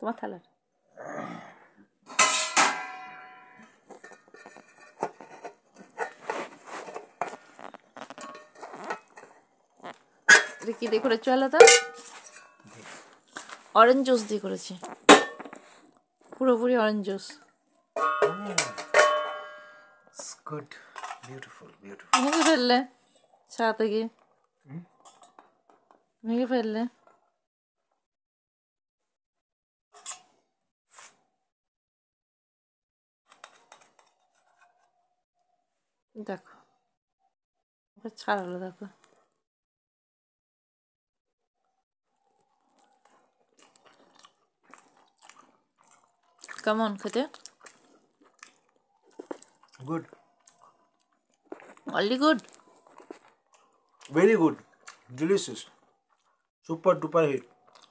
তোমার থালার এটা কি দিয়ে করেছো আলাদা? অরেঞ্জ জুস দিয়ে করেছি, পুরোপুরি orange juice. Good, beautiful beautiful. ভেঙে ফেললে চা থেকে, ভেঙে ফেললে। দেখো ছাড়ালো, দেখো কেমন খেতে? Good, only good, very good, delicious, super duper hit.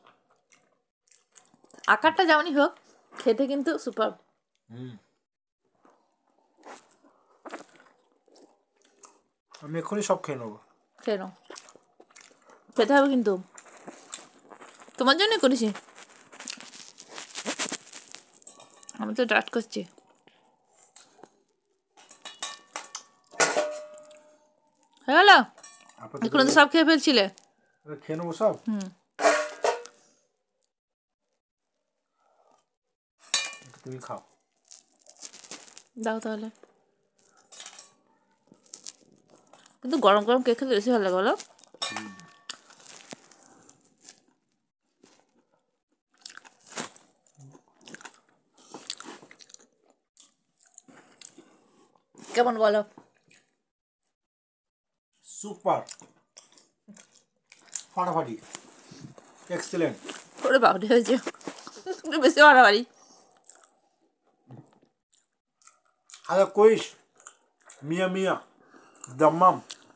আকারটা যেমনই হোক খেতে কিন্তু সুপার। আমি এক্ষুনি সব খেয়ে নেবো। খেয়ে নাও, খেতে হবে কিন্তু, তোমার জন্যই করেছি, আমি তো ডাট করছি। হয়ে গেল, এখন তো সব খেয়ে ফেলছিলে। খেয়ে নেবো সব। তুমি খাও, দাও তাহলে। কিন্তু গরম গরম কেক খেতে বেশি ভালো লাগে বলো? কেমন বলো? সুপার, ফাটাফাটি, এক্সেলেন্ট। ওরে বাবরে হয়েছে, একটু বেশি বাড়াবাড়ি। আরে কইস মিয়া মিয়া দাম্মাম।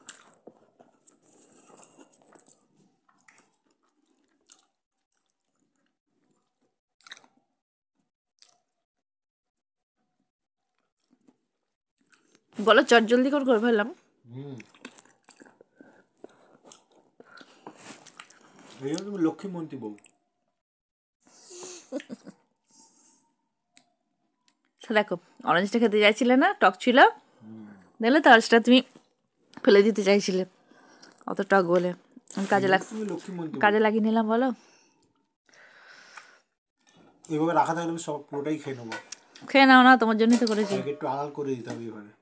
বলো চট জলদি করে ফেললাম। এই জন্য তুমি লক্ষ্মীমন্তী বউ। দেখো অরেঞ্জটা খেতে চাইছিলে না, টক ছিল, দেখলে তো অরেঞ্জটা তুমি ফেলে দিতে চাইছিলে অত টক বলে, কাজে লাগিয়ে নিলাম। বলো এইভাবে রাখা থাকলে আমি সব পুরোটাই খেয়ে নেবো। খেয়ে নাও না, তোমার জন্যই তো করেছি। একটু আড়াল করে দিতে হবে এবারে।